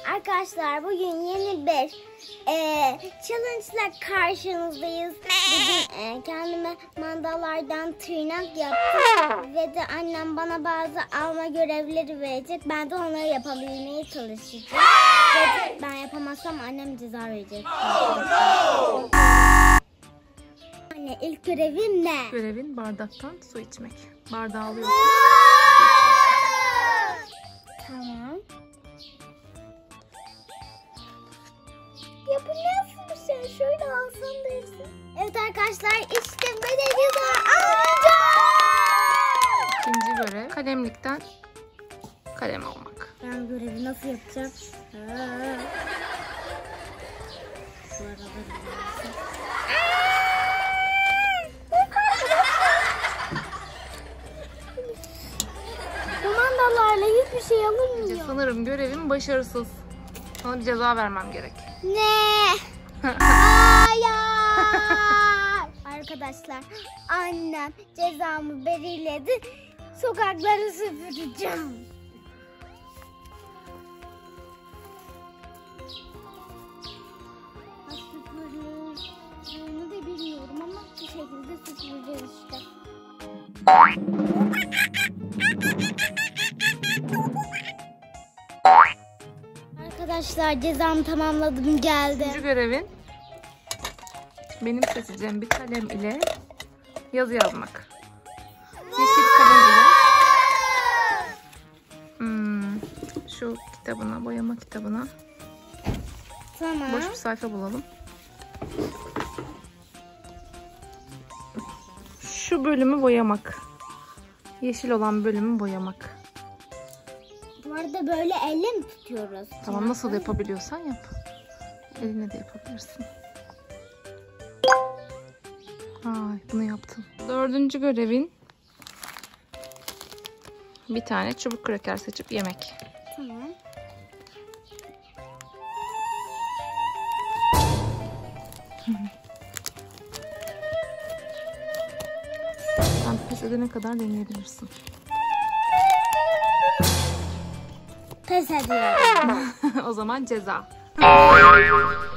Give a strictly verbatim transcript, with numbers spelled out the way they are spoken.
Arkadaşlar bugün yeni bir e, challenge ile karşınızdayız. Bugün e, kendime mandallardan tırnak yaptım ve de annem bana bazı alma görevleri verecek. Ben de onları yapabilmeye çalışacağım. Ve ben yapamazsam annem ceza verecek. Anne, ilk görevim ne? Görevin bardaktan su içmek. Bardağı alıyorsun. Tamam. Ya bu nasıl bir şey? Şöyle alsam dersin. Evet arkadaşlar, işte böyle güzel alacağım. İkinci görev kalemlikten kalem almak. Ben görevi nasıl yapacağım? Ha. Şu arada kumandalarla hiçbir şey alınmıyor. Sanırım görevim başarısız. Sana bir ceza vermem gerek. Ne? Hayır. Arkadaşlar, annem cezamı belirledi. Sokakları süpüreceğim. Nasıl süpürüldüğünü de bilmiyorum ama bir şekilde süpüreceğiz işte. Arkadaşlar, cezamı tamamladım, geldim. Üçüncü görevin benim seçeceğim bir kalem ile yazı yazmak. Yeşil kalem ile hmm, şu kitabına, boyama kitabına Tamam. boş bir sayfa bulalım. Şu bölümü boyamak. Yeşil olan bölümü boyamak. Bu arada böyle elle mi tutuyoruz? Tamam, nasıl yapabiliyorsan yap. Eline de yapabilirsin. Ay, bunu yaptım. Dördüncü görevin bir tane çubuk kraker seçip yemek. Tamam. Sen pes edene kadar deneyebilirsin. Pes ediyorum. O zaman ceza.